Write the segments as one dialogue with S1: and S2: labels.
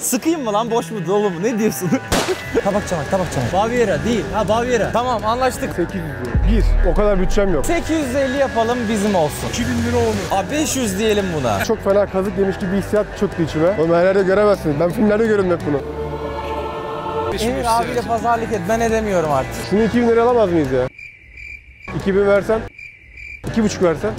S1: Sıkayım mı lan, boş mu dolu mu, ne diyorsun? Tabak çanak. Baviera değil. Ha, Baviera. Tamam, anlaştık.
S2: 800 lira. O kadar bütçem yok.
S1: 850 yapalım, bizim olsun.
S2: 2000 lira olur.
S1: Abi 500 diyelim buna.
S2: Çok fena kazık yemiş gibi hissiyat çıktı içime. Oğlum her yerde göremezsiniz. Ben filmlerde görüyorum hep bunu.
S1: Emir abiyle pazarlık et, ben edemiyorum artık.
S2: Şunu 2000 lira alamaz mıyız ya? 2000 versen, 2,5 versen.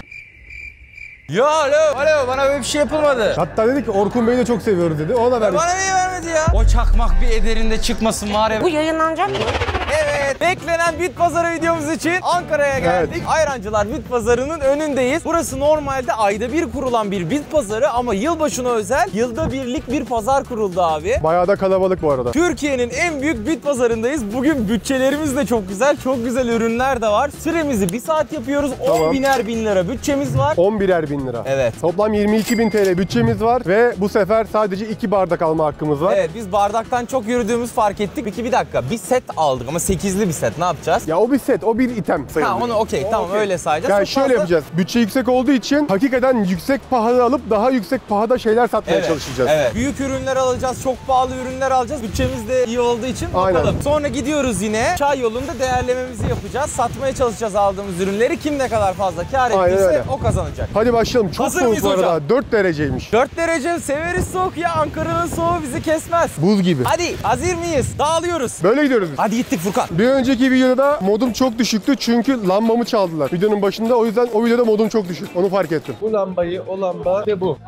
S1: Ya alo, bana böyle bir şey yapılmadı.
S2: Hatta dedi ki Orkun Bey'i de çok seviyoruz dedi. O da verdi.
S1: Bana niye vermedi ya? O çakmak bir ederinde çıkmasın var ya.
S3: Bu yayınlanacak mı?
S1: Evet, beklenen bit pazarı videomuz için Ankara'ya geldik. Evet. Ayrancılar Bit Pazarı'nın önündeyiz. Burası normalde ayda bir kurulan bir bit pazarı ama yılbaşına özel yılda birlik bir pazar kuruldu abi.
S2: Bayağı da kalabalık bu arada.
S1: Türkiye'nin en büyük bit pazarındayız. Bugün bütçelerimiz de çok güzel. Çok güzel ürünler de var. Süremizi 1 saat yapıyoruz.
S2: Tamam.
S1: 10.000'er bin lira bütçemiz var.
S2: 11'er bin lira.
S1: Evet.
S2: Toplam 22.000 TL bütçemiz var ve bu sefer sadece 2 bardak alma hakkımız var.
S1: Evet, biz bardaktan çok yürüdüğümüz fark ettik. Peki bir dakika, bir set aldık ama 8'li bir set, ne yapacağız?
S2: Ya o bir set, o bir item sayılır.
S1: Ha, onu okey, tamam
S2: okey.
S1: öyle sayacağız.
S2: Yani
S1: Çok
S2: şöyle
S1: fazla...
S2: yapacağız. Bütçe yüksek olduğu için hakikaten yüksek pahalı alıp daha yüksek pahada şeyler satmaya çalışacağız.
S1: Evet. Büyük ürünler alacağız, çok pahalı ürünler alacağız. Bütçemiz de iyi olduğu için bakalım.
S2: Aynen.
S1: Sonra gidiyoruz yine. Çay yolunda değerlememizi yapacağız. Satmaya çalışacağız aldığımız ürünleri. Kim ne kadar fazla kâr ettiyse o kazanacak.
S2: Hadi başlayalım. Çok
S1: Hazır
S2: soğuk
S1: mıyız
S2: bu arada.
S1: hocam?
S2: 4 dereceymiş.
S1: 4 derece, severiz soğuk ya. Ankara'nın soğuğu bizi kesmez.
S2: Buz gibi.
S1: Hadi, hazır mıyız? Dağılıyoruz.
S2: Böyle gidiyoruz biz.
S1: Hadi gittik Furkan.
S2: Bir önceki videoda modum çok düşüktü çünkü lambamı çaldılar videonun başında. O yüzden o videoda modum çok düşük. Onu fark ettim.
S4: Bu lambayı, o lamba ve bu.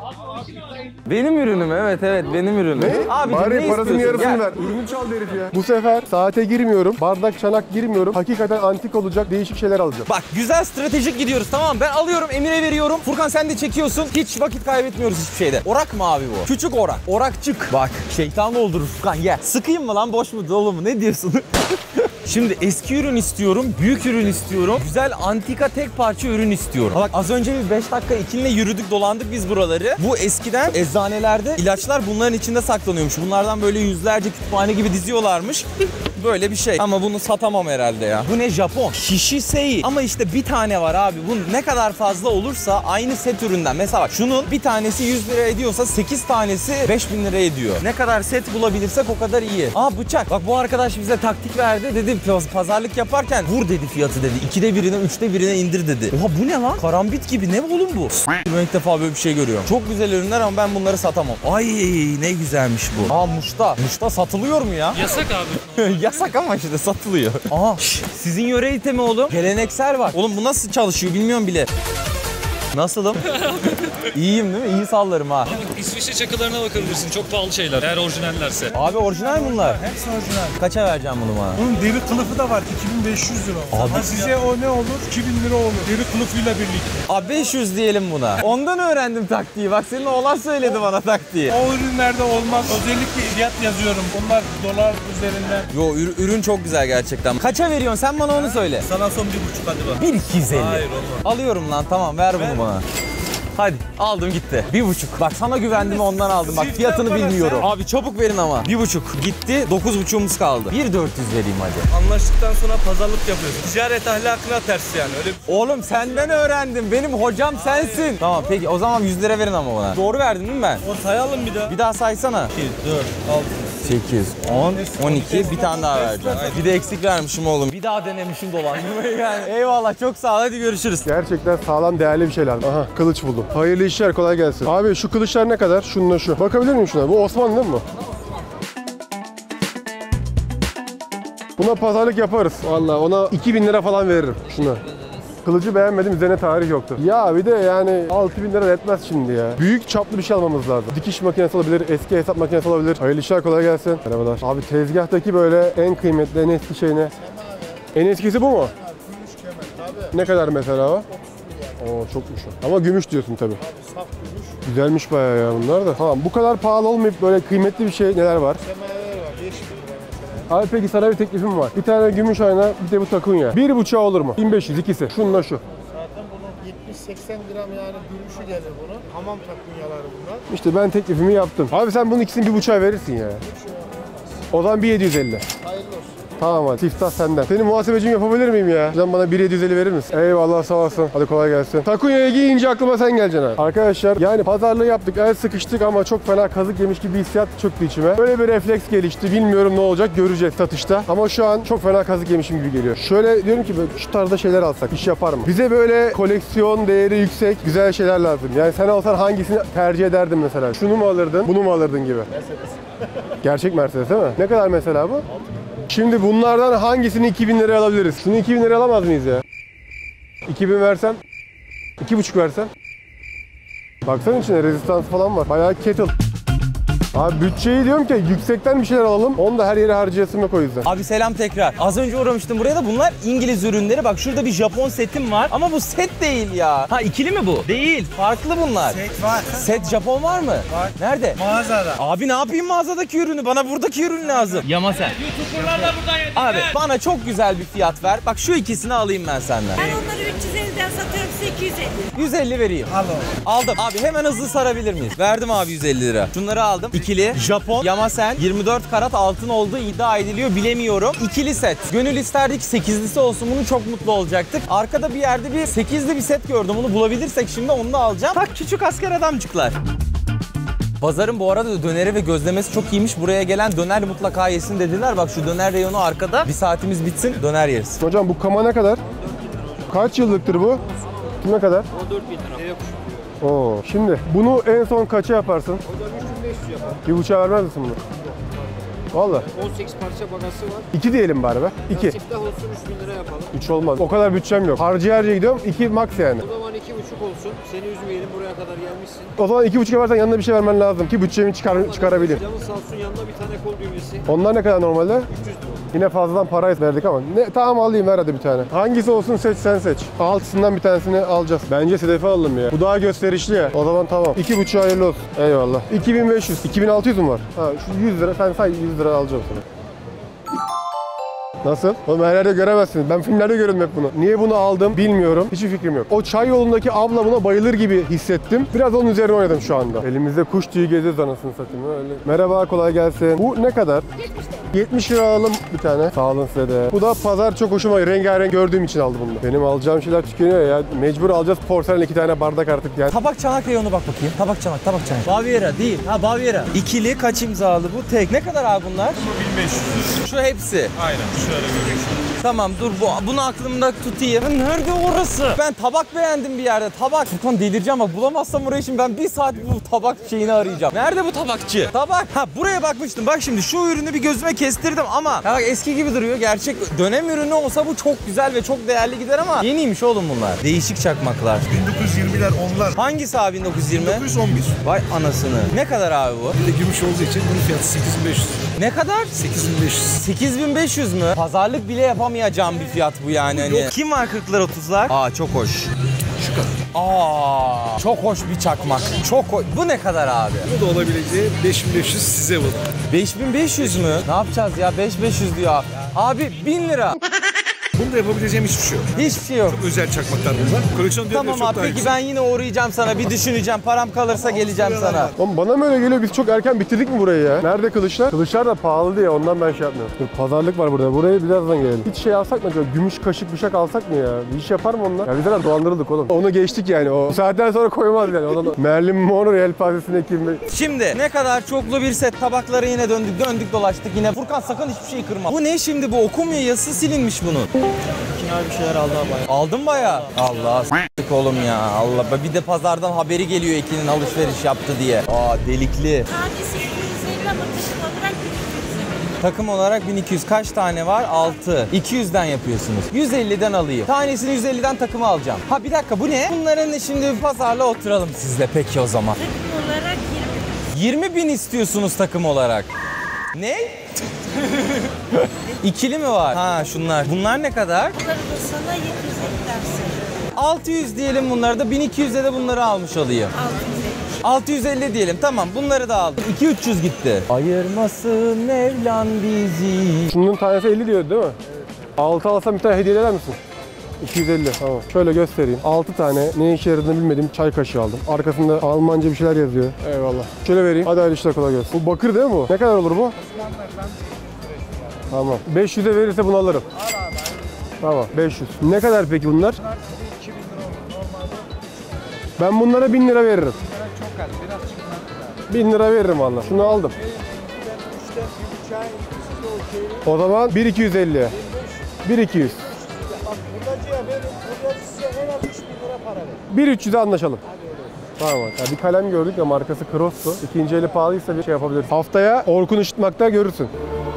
S1: Benim ürünüm, evet benim ürünüm.
S2: Ne?
S1: Abicim,
S2: Bari
S1: ne
S2: parasının
S1: istiyorsun?
S2: yarısını
S1: Gel.
S2: ver. Ürünü çaldı herif ya. Bu sefer saate girmiyorum. Bardak çanak girmiyorum. Hakikaten antik olacak değişik şeyler alacağım.
S1: Bak, güzel stratejik gidiyoruz, tamam. Ben alıyorum, Emir'e veriyorum. Furkan sen de çekiyorsun. Hiç vakit kaybetmiyoruz hiçbir şeyde. Orak mı abi bu? Küçük orak. Orakçık. Bak, şeytan doldurur Furkan, gel. Sıkayım mı lan, boş mu dolu mu, ne diyorsun? Şimdi eski ürün istiyorum, büyük ürün istiyorum, güzel antika tek parça ürün istiyorum. Bak, az önce bir 5 dakika ikinle yürüdük dolandık biz buraları. Bu eskiden eczanelerde ilaçlar bunların içinde saklanıyormuş. Bunlardan böyle yüzlerce kütüphane gibi diziyorlarmış. Böyle bir şey. Ama bunu satamam herhalde ya. Bu ne, Japon? Shishisei. Ama işte bir tane var abi. Bu ne kadar fazla olursa aynı set üründen. Mesela bak, şunun bir tanesi 100 lira ediyorsa 8 tanesi 5000 lira ediyor. Ne kadar set bulabilirsek o kadar iyi. Aa, bıçak. Bak, bu arkadaş bize taktik verdi. Dedi pazarlık yaparken vur dedi fiyatı dedi. 2'de birine 3'te birine indir dedi. Oha, bu ne lan? Karambit gibi, ne oğlum bu? Ben ilk defa böyle bir şey görüyorum. Çok güzel ürünler ama ben bunları satamam. Ay, ne güzelmiş bu. Aa, muşta. Muşta satılıyor mu ya?
S5: Yasak abi.
S1: Yasak ama işte satılıyor. Aa, sizin yöre itemi oğlum. Geleneksel var. Oğlum bu nasıl çalışıyor bilmiyorum bile. Nasılım? İyiyim değil mi? İyi sallarım ha.
S5: Abi İsviçre çakılarına bakabilirsin. Çok pahalı şeyler. Eğer orijinallerse.
S1: Abi orijinal bunlar.
S4: Hepsi orijinal.
S1: Kaça vereceğim bunu bana?
S4: Bunun deri kılıfı da var. 2500 lira.
S1: Abi.
S4: Ama size o ne olur? 2000 lira olur. Deri kılıfıyla birlikte.
S1: Abi 500 diyelim buna. Ondan öğrendim taktiği. Bak, senin oğlan söyledi bana taktiği.
S4: O ürünlerde olmaz. Özellikle fiyat yazıyorum. Bunlar dolar üzerinden.
S1: Yo, ürün çok güzel gerçekten. Kaça veriyorsun sen, bana onu söyle.
S4: Sana son 1,5 hadi bak.
S1: 1.250.
S4: Hayır, olmaz.
S1: Alıyorum lan, tamam, ver bunu bana. Hadi, aldım gitti. 1,5. Bak, sana güvendim, ondan aldım. Bak, fiyatını bilmiyorum. Abi çabuk verin ama. 1,5 gitti, 9,5'umuz kaldı. 1.400 vereyim hadi.
S4: Anlaştıktan sonra pazarlık yapıyorsun. Ticaret ahlakına ters yani. Öyle
S1: Oğlum senden öğrendim. Benim hocam sensin. Tamam peki, o zaman 100 lira verin ama bana. Doğru verdim değil mi ben?
S4: o sayalım bir daha.
S1: Bir daha saysana.
S4: 2, 4, 6.
S1: 8, 10, 12, bir tane daha vereceğim. Bir de eksik vermişim oğlum. Bir daha denemişim dolandırmayı yani. Eyvallah, çok sağ ol, hadi görüşürüz.
S2: Gerçekten sağlam değerli bir şeyler. Aha, kılıç buldum. Hayırlı işler, kolay gelsin. Abi şu kılıçlar ne kadar? Şununla şu. Bakabilir miyim şuna? Bu Osmanlı değil mi bu? Buna pazarlık yaparız. Vallahi ona 2000 lira falan veririm şuna. Kılıcı beğenmedim, üzerine tarih yoktu. Ya bir de yani 6000 lira etmez şimdi ya. Büyük çaplı bir şey almamız lazım. Dikiş makinesi olabilir, eski hesap makinesi olabilir. Hayırlı işler, kolay gelsin. Merhabalar. Abi tezgahtaki böyle en kıymetli, en eski şey ne? En eskisi bu mu?
S4: Gümüş kemer tabii.
S2: Ne kadar mesela o? Oo, çokmuş o. Ama gümüş diyorsun tabii.
S4: Saf gümüş.
S2: Güzelmiş bayağı ya bunlar da. Tamam, bu kadar pahalı olmayıp böyle kıymetli bir şey neler var?
S4: Kemerler var. 5000 lira mesela.
S2: Abi peki sana bir teklifim var. Bir tane gümüş ayna, bir de bu takunya. 1,5 olur mu? 1500 ikisi. Şununla şu.
S4: Zaten bunun 70-80 gram yani gümüşü gelir bunun. Hamam takunyaları bunlar.
S2: İşte ben teklifimi yaptım. Abi sen bunun ikisini 1,5'a verirsin ya. O zaman bir 750.
S4: Hayırlı olsun.
S2: Tamam hadi. Siftah senden. Senin muhasebecim yapabilir miyim ya? Sen bana 1.750 verir misin? Eyvallah sağ olasın. Hadi kolay gelsin. Takunya'ya giyince aklıma sen geleceksin abi. Arkadaşlar yani pazarlığı yaptık. El sıkıştık ama çok fena kazık yemiş gibi bir hissiyat çöktü içime. Böyle bir refleks gelişti. Bilmiyorum ne olacak. Göreceğiz satışta. Ama şu an çok fena kazık yemişim gibi geliyor. Şöyle diyorum ki böyle şu tarzda şeyler alsak iş yapar mı? Bize böyle koleksiyon değeri yüksek güzel şeyler lazım. Yani sen olsan hangisini tercih ederdin mesela? Şunu mu alırdın? Bunu mu alırdın gibi. Gerçek Mercedes değil mi? Ne kadar mesela bu? Şimdi bunlardan hangisini 2000 liraya alabiliriz? Şunu 2000 liraya alamaz mıyız ya? 2000 versem? 2,5 versem? Baksana içine rezistans falan var. Bayağı kettle. Abi bütçeyi diyorum ki yüksekten bir şeyler alalım. Onu da her yere harcayasım yok o yüzden.
S1: Abi selam tekrar. Az önce uğramıştım buraya da bunlar İngiliz ürünleri. Bak şurada bir Japon setim var ama bu set değil ya. Ha ikili mi bu? Değil. Farklı bunlar.
S4: Set var.
S1: Set Japon var mı?
S4: Var.
S1: Nerede?
S4: Mağazada.
S1: Abi ne yapayım mağazadaki ürünü? Bana buradaki ürün lazım. Yamasen.
S5: YouTuber'lar da buradan yedik.
S1: Abi bana çok güzel bir fiyat ver. Bak şu ikisini alayım ben senden.
S3: Ben onları 350'den satıyorum size 250.
S1: 150 vereyim.
S4: Al onu.
S1: Aldım. Abi hemen hızlı sarabilir miyiz? Verdim abi 150 lira. Şunları aldım. İkili Japon Yamasen 24 karat altın olduğu iddia ediliyor. Bilemiyorum. İkili set. Gönül isterdik 8'lisi olsun. Bunu çok mutlu olacaktık. Arkada bir yerde bir 8'li bir set gördüm. Onu bulabilirsek şimdi onu da alacağım. Bak küçük asker adamcıklar. Pazarın bu arada döneri ve gözlemesi çok iyiymiş. Buraya gelen döner mutlaka yesin dediler. Bak şu döner reyonu arkada. Bir saatimiz bitsin döner yeriz.
S2: Hocam bu kama ne kadar? Kaç yıllıktır bu? Ne kadar?
S6: 14 bin lira.
S2: Oo. Şimdi bunu en son kaça yaparsın?
S6: Hocam 3500 yapar.
S2: Bir buçuğa vermez misin bunu? Valla.
S6: 18 parça bagası var.
S2: 2 diyelim bari be. 2.
S6: Siftah olsun 3000 lira yapalım.
S2: 3 olmaz. O kadar bütçem yok. Harcaya gidiyorum. 2 max yani.
S6: O zaman 2,5 olsun. Seni üzmeyelim, buraya kadar gelmişsin.
S2: O zaman 2,5'a versen yanına bir şey vermen lazım ki bütçemi çıkarabileyim.
S6: Canın sağ olsun, yanına bir tane kol düğmesi.
S2: Onlar ne kadar normalde?
S6: 300 lira.
S2: Yine fazladan para verdik ama tamam alayım ver hadi bir tane. Hangisi olsun seç sen seç. Altısından bir tanesini alacağız. Bence Sedef'i alalım ya. Bu daha gösterişli ya. O zaman tamam. 2,5 hayırlı olsun. Eyvallah. 2500. 2600 mu var? Ha şu 100 lira sen say 100 lira alacağım sana. Nasıl? Oğlum her yerde göremezsiniz. Ben filmlerde görüyorum hep bunu. Niye bunu aldım bilmiyorum. Hiçbir fikrim yok. O çay yolundaki abla buna bayılır gibi hissettim. Biraz onun üzerine oynadım şu anda. Elimizde kuş tüyü geziyoruz anasını satayım. Öyle. Merhaba kolay gelsin. Bu ne kadar? 70 lira alalım bir tane. Sağ olun size de. Bu da pazar çok hoşuma gidiyor. Rengarenk gördüğüm için aldım bunu. Benim alacağım şeyler tükeniyor ya. Mecbur alacağız porselen 2 tane bardak artık yani.
S1: Tabak çanak reyonu bak bakayım. Tabak çanak. Baviera değil. Ha Baviera. İkili kaç imzalı bu? Tek. Ne kadar abi bunlar?
S5: 1500.
S1: Şu hepsi.
S5: Aynen şöyle göreyim.
S1: Tamam dur bunu aklımda tutayım. Nerede orası? Ben tabak beğendim bir yerde. Tabak. Furkan delireceğim bak bulamazsam orayı şimdi ben bir saat bu tabak şeyini arayacağım. Nerede bu tabakçı? Tabak. Ha buraya bakmıştım. Bak şimdi şu ürünü bir gözüme kestirdim ama ya bak eski gibi duruyor. Gerçek dönem ürünü olsa bu çok güzel ve çok değerli gider ama yeniymiş oğlum bunlar. Değişik çakmaklar.
S4: 1920'ler onlar.
S1: Hangisi abi 1920?
S4: 1911.
S1: Vay anasını. Ne kadar abi bu?
S4: Bir de gümüş olduğu için bunun fiyatı 8500.
S1: Ne kadar?
S4: 8500.
S1: 8500 mü? Pazarlık bile yapamayacağım bir fiyat bu yani. Hani. Kim var 40'lar 30'lar? Aa çok hoş.
S4: Şu kadar.
S1: Aa çok hoş bir çakmak. Çok hoş. Bu ne kadar abi?
S4: Bu da olabileceği 5500 size bu.
S1: 5500 mü? Ne yapacağız ya? 5500 diyor abi. Abi 1000 lira.
S4: Bunu da yapabileceğim hiçbir şey yok.
S1: Hiçbir şey yok.
S4: Özel çakmaklar bunlar. Koleksiyon değerleri
S1: Tamam
S4: çok
S1: abi
S4: daha
S1: peki
S4: yüksek.
S1: ben yine uğrayacağım sana. Bir düşüneceğim. Param kalırsa geleceğim sana.
S2: Oğlum bana mı öyle geliyor? Biz çok erken bitirdik mi burayı ya? Nerede kılıçlar? Kılıçlar da pahalı diye ondan ben şey yapmıyorum. Dur, pazarlık var burada. Buraya birazdan gelelim. Hiç şey alsak mı acaba? Gümüş kaşık bıçak alsak mı ya? Bir iş yapar mı onlar? Ya biz de dolandırıldık oğlum. Onu geçtik yani. O saatten sonra koymaz yani. Merlin Monroe yelpazesine kim?
S1: Şimdi ne kadar çoklu bir set tabakları yine döndük dolaştık yine. Furkan sakın hiçbir şey kırma. Bu ne şimdi bu okunmuyor yazısı silinmiş bunun.
S6: Abi bir şeyler aldı ama.
S1: Aldın bayağı. Allah s**tik oğlum ya. Allah bir de pazardan haberi geliyor Ekin'in alışveriş yaptı diye. Aa delikli.
S3: Tanesi 250 ama takım olarak 1250.
S1: Takım olarak 1200 kaç tane var? 6. 200'den yapıyorsunuz. 150'den alayım. Tanesini 150'den takımı alacağım. Ha bir dakika bu ne? Bunların şimdi bir pazarla oturalım sizle peki o zaman.
S3: Takım olarak
S1: 20 bin istiyorsunuz takım olarak. Ne? İkili mi var? Ha şunlar. Bunlar ne kadar?
S3: Bunları da sana 750'den satıyorum.
S1: 600 diyelim bunları da 1200'e de bunları almış olayım. 650 diyelim tamam bunları da aldım. 2-300 gitti. Ayırmasın Mevlam bizi.
S2: Şunun tanesi 50 diyor değil mi? Evet. 6 alsam bir tane hediye eder misin? 250 tamam. Şöyle göstereyim. 6 tane ne işe yaradığını bilmediğim çay kaşığı aldım. Arkasında Almanca bir şeyler yazıyor. Eyvallah. Şöyle vereyim. Hadi hayırlı işler kolay gelsin. Bu bakır değil mi bu? Ne kadar olur bu? Tamam. 500'e verirse bunu alırım. Tamam 500. Ne kadar peki bunlar?
S4: 2000 lira olur. Normalde
S2: Ben bunlara 1000 lira veririm.
S4: çok az. Biraz çıkmaz.
S2: 1000 lira veririm valla. Şunu aldım.
S4: İşte bir bıçağın ikisi de okey.
S2: O zaman 1250. 1200.
S4: Bak hurdacıya verin. Hurdacı size en az 3000 lira para verir.
S2: 1300'e anlaşalım. Tamam bak. Ya bir kalem gördük ya markası Cross'tu. İkinci eli pahalıysa bir şey yapabiliriz. Haftaya Orkun Işıtmak'ta görürsün.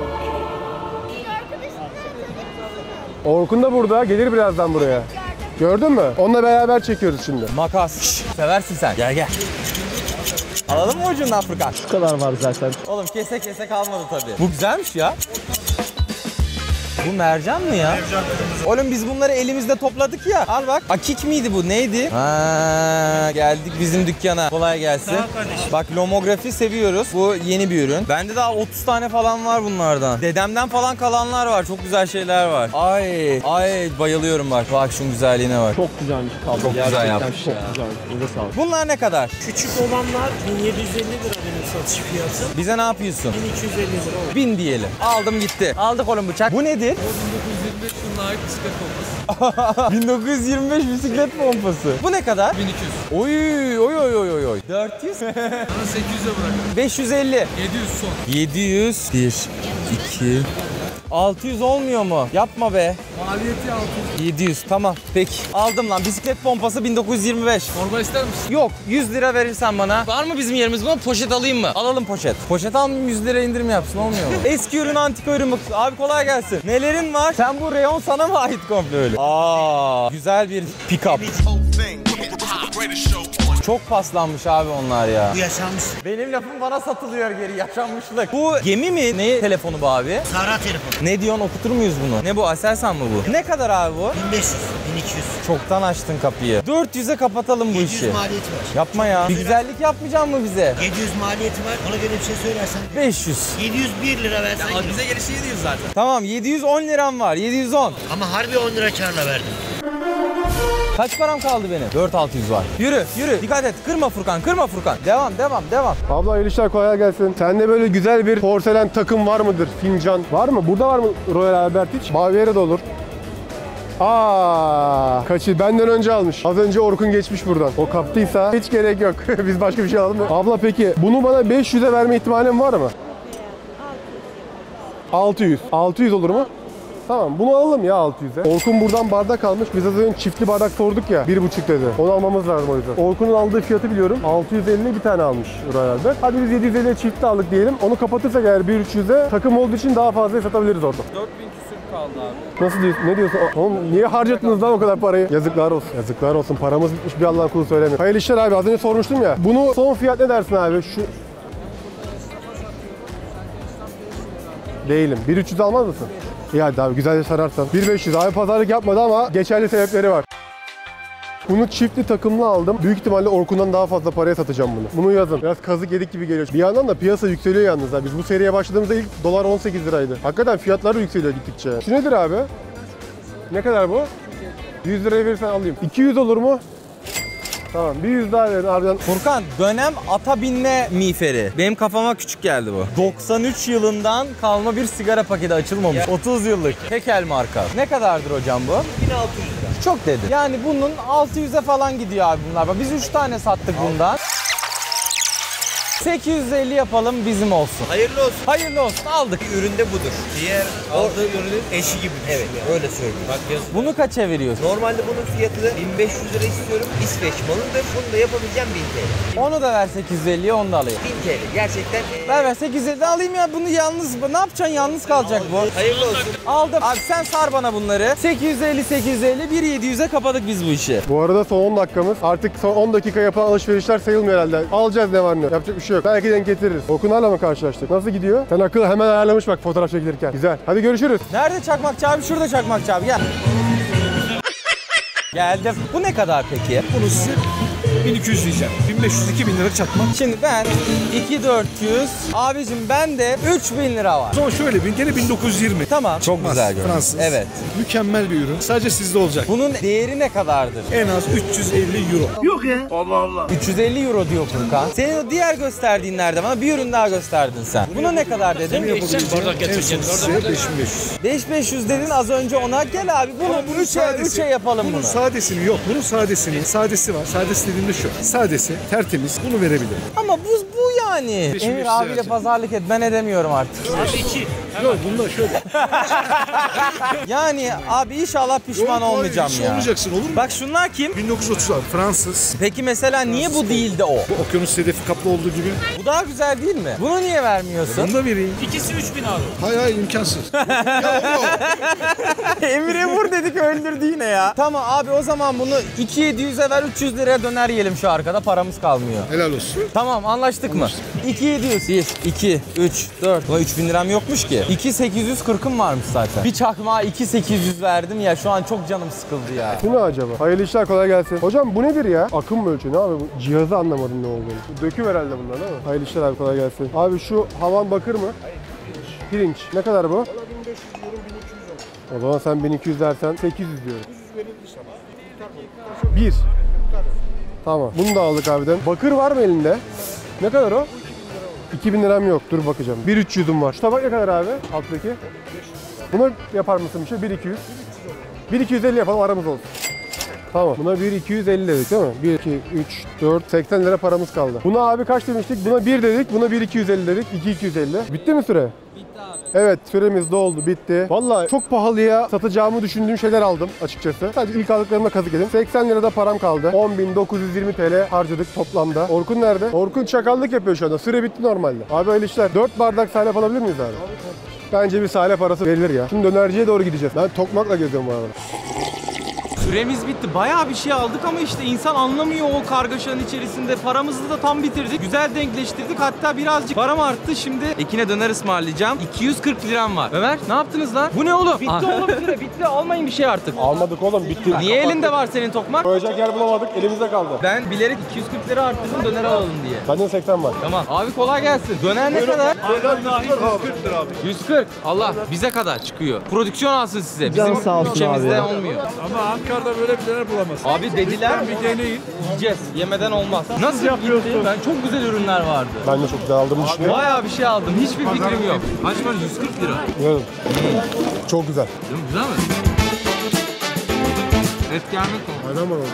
S2: Orkun da burada. Gelir birazdan buraya. Gördün mü? Onunla beraber çekiyoruz şimdi.
S1: Makas. Şşş, seversin sen. Gel gel. Alalım mı ucundan Furkan?
S6: Bu kadar var zaten.
S1: Oğlum kese kese kalmadı tabii. Bu güzelmiş ya. Bu mercan mı ya? Mercan kırmızı. Oğlum biz bunları elimizde topladık ya. Al bak. Akik miydi bu? Neydi? Ha, geldik bizim dükkana. Kolay gelsin. Bak lomografi seviyoruz. Bu yeni bir ürün. Bende daha 30 tane falan var bunlardan. Dedemden falan kalanlar var. Çok güzel şeyler var. Ay bayılıyorum bak. Bak şunun güzelliğine bak.
S6: Çok güzelmiş kablo.
S1: Çok güzel
S6: Gerçekten
S1: yapmış
S6: çok
S1: ya.
S6: güzelmiş. Eline sağlık.
S1: Bunlar ne kadar?
S4: Küçük olanlar 1750 lira benim satış fiyatım.
S1: Bize ne yapıyorsun?
S4: 1250 lira olur.
S1: 1000 diyelim. Aldım gitti. Aldık oğlum bıçak. Bu nedir?
S5: 1925 yılına ait bisiklet pompası.
S1: 1925 bisiklet pompası. Bu ne kadar?
S5: 1200.
S1: Oy. 400.
S5: Sana 800'e bırakın.
S1: 550.
S5: 700 son.
S1: 700. 1, 2. 600 olmuyor mu? Yapma be.
S5: Maliyeti 600.
S1: 700 tamam peki. Aldım lan bisiklet pompası 1925.
S5: Torba ister misin?
S1: Yok 100 lira verirsen bana. Var mı bizim yerimiz buna? Poşet alayım mı? Alalım poşet. Poşet almayayım 100 lira indirim yapsın olmuyor mu? Eski ürün antika ürün bak. Abi kolay gelsin. Nelerin var? Sen bu reyon sana mı ait komple öyle? Güzel bir pick-up. Çok paslanmış abi onlar ya.
S4: Bu yaşanmış.
S1: Benim lafım bana satılıyor geri yaşanmışlık. Bu gemi mi? Ne telefonu bu abi?
S4: Sahra telefonu.
S1: Ne diyorsun okutur muyuz bunu? Ne bu Aselsan mı bu? Ne kadar abi bu?
S4: 1500, 1200.
S1: Çoktan açtın kapıyı. 400'e kapatalım bu
S4: 700
S1: işi.
S4: maliyeti var.
S1: Yapma ya. Bir güzellik yapmayacak mı bize?
S4: 700 maliyeti var. Ona göre bir şey söylersen.
S1: 500.
S4: 701 lira versen.
S5: Bize gelişi 700 zaten.
S1: Tamam 710 liram var. 710.
S4: Ama harbi 10 lira karla verdim.
S1: Kaç param kaldı benim? 4600 var. Yürü. Dikkat et. Kırma Furkan. Devam.
S2: Abla hayırlı işler kolay gelsin. Sende böyle güzel bir porselen takım var mıdır? Fincan. Var mı? Burada var mı Royal Albert hiç? Baviera'da olur. Kaçı benden önce almış. Az önce Orkun geçmiş buradan. O kaptıysa hiç gerek yok. Biz başka bir şey alalım mı? Abla peki bunu bana 500'e verme ihtimalin var mı? 600. 600 olur mu? Tamam bunu alalım ya 600'e. Orkun buradan bardak almış. Biz az önce çiftli bardak sorduk ya. 1,5 dedi. Onu almamız lazım o yüzden. Orkun'un aldığı fiyatı biliyorum. 650'ye bir tane almış Royal Albert. Hadi biz 750'ye çiftli aldık diyelim. Onu kapatırsak eğer 1300'e takım olduğu için daha fazla satabiliriz orada.
S1: 4000 küsür kaldı abi.
S2: Nasıl diyorsun? Ne diyorsun? Oğlum niye harcattınız lan o kadar parayı? Yazıklar olsun. Yazıklar olsun. Paramız bitmiş bir Allah'ın kulu söylemiyor. Hayırlı işler abi. Az önce sormuştum ya. Bunu son fiyat ne dersin abi? Şu... Değilim. 1300 almaz mısın? İyi hadi abi güzelce sararsan. 1500 abi pazarlık yapmadı ama geçerli sebepleri var. Bunu çiftli takımlı aldım. Büyük ihtimalle Orkun'dan daha fazla paraya satacağım bunu. Bunu yazın. Biraz kazık yedik gibi geliyor. Bir yandan da piyasa yükseliyor yalnız ha. Biz bu seriye başladığımızda ilk dolar 18 liraydı. Hakikaten fiyatlar da yükseliyor gittikçe. Şu nedir abi? Ne kadar bu? 100 liraya verirsen alayım. 200 olur mu? Tamam bir 100 daha verin harbiden.
S1: Furkan dönem ata binme miğferi. Benim kafama küçük geldi bu. 93 yılından kalma bir sigara paketi açılmamış. 30 yıllık. Tekel marka. Ne kadardır hocam bu?
S4: 1600 lira.
S1: Çok dedi. Yani bunun 600'e falan gidiyor abi bunlar. Bak biz 3 tane sattık bundan. 850 yapalım bizim olsun.
S4: Hayırlı olsun.
S1: Hayırlı olsun aldık.
S4: Üründe budur. Diğer aldığı ürünün eşi gibi düşün. Evet öyle söyleyeyim. Bak yazın.
S1: Bunu kaça veriyorsun?
S7: Normalde bunun fiyatı 1500 lira istiyorum. İsveç malıdır. Bunu da yapabileceğim 1000 TL.
S1: Onu da ver 850'ye onu da alayım.
S7: 1000 TL. Gerçekten
S1: Ver 850 alayım ya bunu yalnız. Ne yapacaksın yalnız kalacak bu.
S7: hayırlı olsun.
S1: Aldım. Abi sen sar bana bunları. 850 1.700'e kapadık biz bu işi.
S2: Bu arada son 10 dakikamız. Artık son 10 dakika yapılan alışverişler sayılmıyor herhalde. Alacağız ne var ne. Yapacak bir şey yok. Belki denk getiririz. Orkun'larla mı karşılaştık? Nasıl gidiyor? Sen akıl hemen ayarlamış bak fotoğraf çekilirken. Güzel. Hadi görüşürüz.
S1: Nerede Çakmakçı abi? Şurada Çakmakçı abi gel. Geldim. Bu ne kadar peki?
S5: Bunu size 1200 diyeceğim. 1500-2000 lira çakma.
S1: Şimdi ben 2400, abicim ben de 3000 lira var.
S5: O zaman şöyle gene 1920.
S1: Tamam. Çok güzel görünüyor.
S5: Fransız.
S1: Evet.
S5: Mükemmel bir ürün. Sadece sizde olacak.
S1: Bunun değeri ne kadardır?
S5: En az 350 euro.
S1: 350 euro diyor Furkan. Senin o diğer gösterdiğinlerde bana bir ürün daha gösterdin sen. Buna ne kadar dedin?
S5: En son size 5500.
S1: 5500 dedin az önce ona. Gel abi bunu 3'e yapalım
S5: Bunun
S1: bunu.
S5: sadesini yok. Bunun sadesi var. Sadesi dediğimde şu. Sadesi tertemiz. Bunu verebilirim.
S1: Ama bu yani.
S5: 5500
S1: Emir abiyle
S5: vereceğim.
S1: pazarlık et. Ben edemiyorum artık.
S5: Yok bunda şöyle.
S1: Yani abi inşallah pişman olmayacağım ya.
S5: Olmayacaksın olur mu?
S1: Bak şunlar kim?
S5: 1930'lar Fransız.
S1: Peki mesela niye bu değildi o?
S5: Bu okyanus hedefi kaplı olduğu gibi.
S1: Bu daha güzel değil mi? Bunu niye vermiyorsun?
S5: Bunu da vereyim.
S8: İkisi 3000 abi.
S5: Hayır imkansız.
S1: Emir'e vur dedik öldürdü yine ya. Tamam abi o zaman bunu 2700'e ver 300 liraya döner yiyelim şu arkada paramız kalmıyor.
S5: Helal olsun.
S1: Tamam anlaştık mı? 2700. 1, 2, 3, 4. Ulan 3000 liram yokmuş ki. 2840'ım varmış zaten. Bir çakmağa 2800 verdim ya şu an çok canım sıkıldı ya.
S2: Bu ne acaba? Hayırlı işler, kolay gelsin. Hocam bu nedir ya? Akım mı ölçüyor? Ne abi bu? Cihazı anlamadım ne olduğunu. Döküm herhalde bunlar değil mi? Hayırlı işler abi, kolay gelsin. Abi şu havan bakır mı? Pirinç. Ne kadar bu?
S4: Valla 1500 diyorum 1200 olur.
S2: O zaman sen 1200 dersen 800 diyorum.
S4: 100 verildi sana.
S2: 1. Tamam. Bunu da aldık abiden. Bakır var mı elinde? Ne kadar o? 2000 liram yok. Dur bakacağım. 1300'üm var. Şu tabak ne kadar abi? Alttaki. Buna yapar mısın bir şey? 1200. 1250 yapalım, aramız olsun. Tamam. Buna 1250 dedik değil mi? 1, 2, 3, 4, 80 lira paramız kaldı. Buna abi kaç demiştik? Buna 1 dedik. Buna 1250 dedik. 2250. Bitti mi süre? Bitti abi. Evet, süremiz doldu. Bitti. Vallahi çok pahalıya satacağımı düşündüğüm şeyler aldım açıkçası. Sadece ilk aldıklarımda kazık edin. 80 lirada param kaldı. 10.920 TL harcadık toplamda. Orkun nerede? Orkun çakallık yapıyor şu anda. Süre bitti normalde. Abi öyle işler. 4 bardak salep alabilir miyiz abi? Bence bir salep parası verilir ya. Şimdi dönerciye doğru gideceğiz. Ben tokmakla geziyorum bu arada.
S1: Süremiz bitti. Bayağı bir şey aldık ama işte insan anlamıyor o kargaşanın içerisinde. Paramızı da tam bitirdik. Güzel denkleştirdik. Hatta birazcık param arttı. Şimdi Ekin'e döner ısmarlayacağım. 240 liram var. Ömer ne yaptınız lan? Bu ne oğlum? Bitti oğlum süre. Bitti. Almayın bir şey artık.
S2: Almadık oğlum, bitti.
S1: Niye elinde var senin tokmak?
S2: Koyacak yer bulamadık, elimizde kaldı.
S1: Ben bilerek 240 lira arttırdım döner alalım diye.
S2: Bende 80 var.
S1: Tamam. Abi kolay gelsin. Döner ne kadar?
S2: 140 lira abi.
S1: 140. Allah bize kadar çıkıyor. Prodüksiyon alsın size.
S6: Can
S1: Bizim
S6: sağ olsun
S1: bütçemizde
S6: abi.
S1: olmuyor.
S5: Ama Ankara'da böyle bir döner bulamazsın.
S1: Abi dediler
S5: Bir deneyin.
S1: yiyeceğiz. Yemeden olmaz. Nasıl yapıyorsun? Ben çok güzel ürünler vardı.
S2: Ben de çok güzel aldığımı düşünüyorum.
S1: Bayağı bir şey aldım. Hiçbir fikrim yok. Kaç var? 140 lira.
S2: Evet. Çok güzel.
S1: Değil mi? Güzel mi? Et gelmek oldu.
S2: Aynen var orada.